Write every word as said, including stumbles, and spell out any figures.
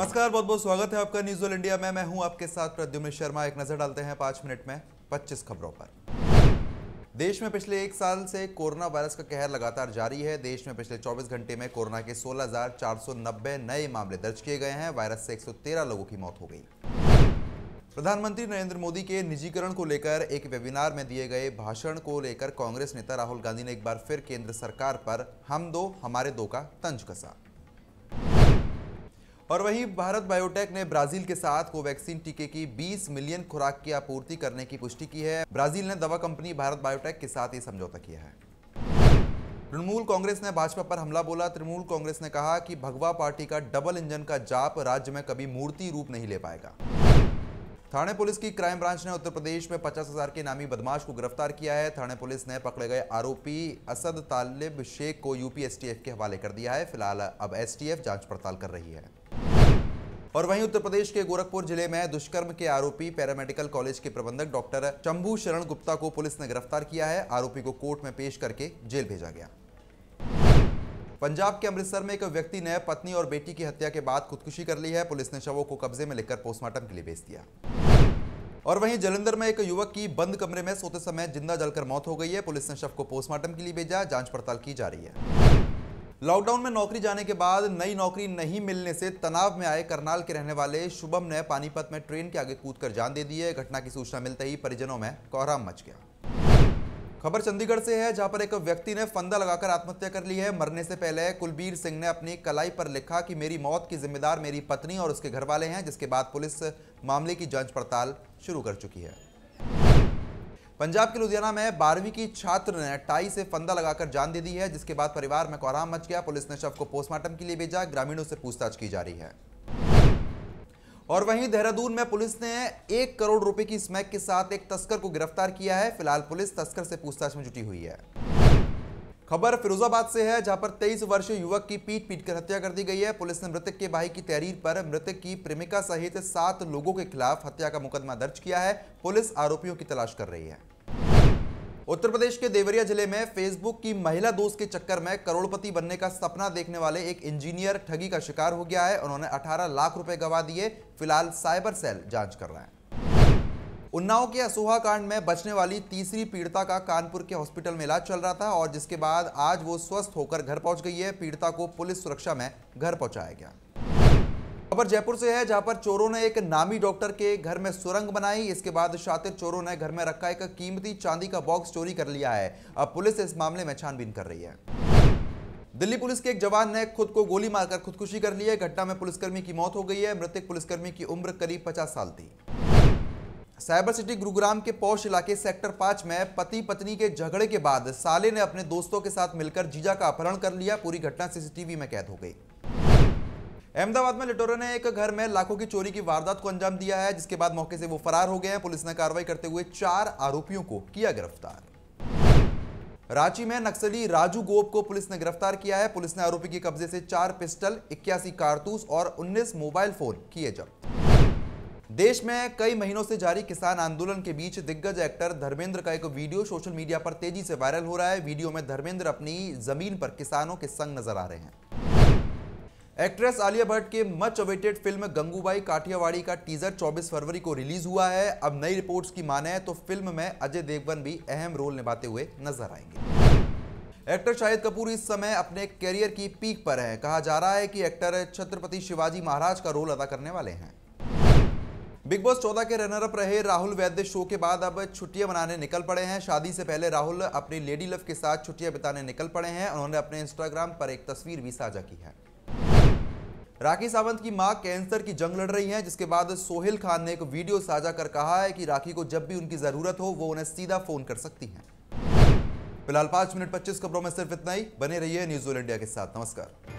नमस्कार, बहुत बहुत स्वागत है आपका न्यूज़ ऑल इंडिया में। मैं हूं आपके साथ प्रद्युम्न शर्मा। एक नजर डालते हैं पांच मिनट में पच्चीस खबरों पर। देश में पिछले एक साल से कोरोना वायरस का कहर लगातार जारी है। देश में पिछले चौबीस घंटे में कोरोना के सोलह हजार चार सौ नब्बे नए मामले दर्ज किए गए हैं। वायरस से एक सौ तेरह लोगों की मौत हो गई। प्रधानमंत्री नरेंद्र मोदी के निजीकरण को लेकर एक वेबिनार में दिए गए भाषण को लेकर कांग्रेस नेता राहुल गांधी ने एक बार फिर केंद्र सरकार पर हम दो हमारे दो का तंज कसा। और वहीं भारत बायोटेक ने ब्राजील के साथ कोवैक्सीन टीके की बीस मिलियन खुराक की आपूर्ति करने की पुष्टि की है। ब्राजील ने दवा कंपनी भारत बायोटेक के साथ ही समझौता किया है। तृणमूल कांग्रेस ने भाजपा पर हमला बोला। तृणमूल कांग्रेस ने कहा कि भगवा पार्टी का डबल इंजन का जाप राज्य में कभी मूर्ति रूप नहीं ले पाएगा। थाने पुलिस की क्राइम ब्रांच ने उत्तर प्रदेश में पचास हजार के नामी बदमाश को गिरफ्तार किया है। थाने पुलिस ने पकड़े गए आरोपी असद तालिब शेख को यूपी एसटीएफ के हवाले कर दिया है। फिलहाल अब एसटीएफ जांच पड़ताल कर रही है। और वहीं उत्तर प्रदेश के गोरखपुर जिले में दुष्कर्म के आरोपी पैरामेडिकल कॉलेज के प्रबंधक डॉक्टर शंभू शरण गुप्ता को पुलिस ने गिरफ्तार किया है। आरोपी को कोर्ट में पेश करके जेल भेजा गया। पंजाब के अमृतसर में एक व्यक्ति ने पत्नी और बेटी की हत्या के बाद खुदकुशी कर ली है। पुलिस ने शवों को कब्जे में लेकर पोस्टमार्टम के लिए भेज दिया। और वहीं जालंधर में एक युवक की बंद कमरे में सोते समय जिंदा जलकर मौत हो गई है। पुलिस ने शव को पोस्टमार्टम के लिए भेजा। जांच पड़ताल की जा रही है। लॉकडाउन में नौकरी जाने के बाद नई नौकरी नहीं मिलने से तनाव में आए करनाल के रहने वाले शुभम ने पानीपत में ट्रेन के आगे कूदकर जान दे दी है। घटना की सूचना मिलते ही परिजनों में कोहराम मच गया। खबर चंडीगढ़ से है, जहां पर एक व्यक्ति ने फंदा लगाकर आत्महत्या कर ली है। मरने से पहले कुलबीर सिंह ने अपनी कलाई पर लिखा कि मेरी मौत की जिम्मेदार मेरी पत्नी और उसके घर वाले हैं, जिसके बाद पुलिस मामले की जांच पड़ताल शुरू कर चुकी है। पंजाब के लुधियाना में बारहवीं की छात्र ने टाई से फंदा लगाकर जान दे दी है, जिसके बाद परिवार में कोहराम मच गया। पुलिस ने शव को पोस्टमार्टम के लिए भेजा। ग्रामीणों से पूछताछ की जा रही है। और वहीं देहरादून में पुलिस ने एक करोड़ रुपए की स्मैक के साथ एक तस्कर को गिरफ्तार किया है। फिलहाल पुलिस तस्कर से पूछताछ में जुटी हुई है। खबर फिरोजाबाद से है, जहां पर तेईस वर्षीय युवक की पीट पीट कर हत्या कर दी गई है। पुलिस ने मृतक के भाई की तहरीर पर मृतक की प्रेमिका सहित सात लोगों के खिलाफ हत्या का मुकदमा दर्ज किया है। पुलिस आरोपियों की तलाश कर रही है। उत्तर प्रदेश के देवरिया जिले में फेसबुक की महिला दोस्त के चक्कर में करोड़पति बनने का सपना देखने वाले एक इंजीनियर ठगी का शिकार हो गया है। उन्होंने अठारह लाख रुपए गंवा दिए। फिलहाल साइबर सेल जांच कर रहा है। उन्नाव के असोहा कांड में बचने वाली तीसरी पीड़िता का कानपुर के हॉस्पिटल में इलाज चल रहा था और जिसके बाद आज वो स्वस्थ होकर घर पहुंच गई है। पीड़िता को पुलिस सुरक्षा में घर पहुंचाया गया। खबर जयपुर से है, जहां पर चोरों ने एक नामी डॉक्टर के घर में सुरंग बनाई। इसके बाद शातिर चोरों ने घर में रखा एक कीमती चांदी का बॉक्स चोरी कर लिया है। अब पुलिस इस मामले में छानबीन कर रही है। दिल्ली पुलिस के एक जवान ने खुद को गोली मारकर खुदकुशी कर ली है। घटना में पुलिसकर्मी की मौत हो गई है। मृतक पुलिसकर्मी की उम्र करीब पचास साल थी। साइबर सिटी गुरुग्राम के पौष इलाके सेक्टर पांच में पति पत्नी के झगड़े के बाद साले ने अपने दोस्तों के साथ मिलकर जीजा का अपहरण कर लिया। पूरी घटना सीसीटीवी में कैद हो गई। अहमदाबाद में लुटेरों ने एक घर में लाखों की चोरी की वारदात को अंजाम दिया है, जिसके बाद मौके से वो फरार हो गए हैं। पुलिस ने कार्रवाई करते हुए चार आरोपियों को किया गिरफ्तार। रांची में नक्सली राजू गोप को पुलिस ने गिरफ्तार किया है। पुलिस ने आरोपी के कब्जे से चार पिस्टल, इक्यासी कारतूस और उन्नीस मोबाइल फोन किए जब्त। देश में कई महीनों से जारी किसान आंदोलन के बीच दिग्गज एक्टर धर्मेंद्र का एक वीडियो सोशल मीडिया पर तेजी से वायरल हो रहा है। वीडियो में धर्मेंद्र अपनी जमीन पर किसानों के संग नजर आ रहे हैं। एक्ट्रेस आलिया भट्ट के much awaited film Gangubai Kathiawadi का टीजर चौबीस फरवरी को रिलीज हुआ है। अब नई रिपोर्ट्स की माने तो फिल्म में अजय देवगन भी अहम रोल निभाते हुए नजर आएंगे। एक्टर शाहिद कपूर इस समय अपने कैरियर की पीक पर हैं। कहा जा रहा है कि एक्टर छत्रपति शिवाजी महाराज का रोल अदा करने वाले हैं। बिग बॉस चौदह के रनर अप रहे राहुल वैद्य शो के बाद अब छुट्टियां मनाने निकल पड़े हैं। शादी से पहले राहुल अपनी लेडी लव के साथ छुट्टियां बिताने निकल पड़े हैं। उन्होंने अपने इंस्टाग्राम पर एक तस्वीर भी साझा की है। राखी सावंत की मां कैंसर की जंग लड़ रही हैं, जिसके बाद सोहेल खान ने एक वीडियो साझा कर कहा है कि राखी को जब भी उनकी जरूरत हो वो उन्हें सीधा फोन कर सकती हैं। फिलहाल पांच मिनट पच्चीस खबरों में सिर्फ इतना ही। बने रहिए न्यूज़ ऑल इंडिया के साथ। नमस्कार।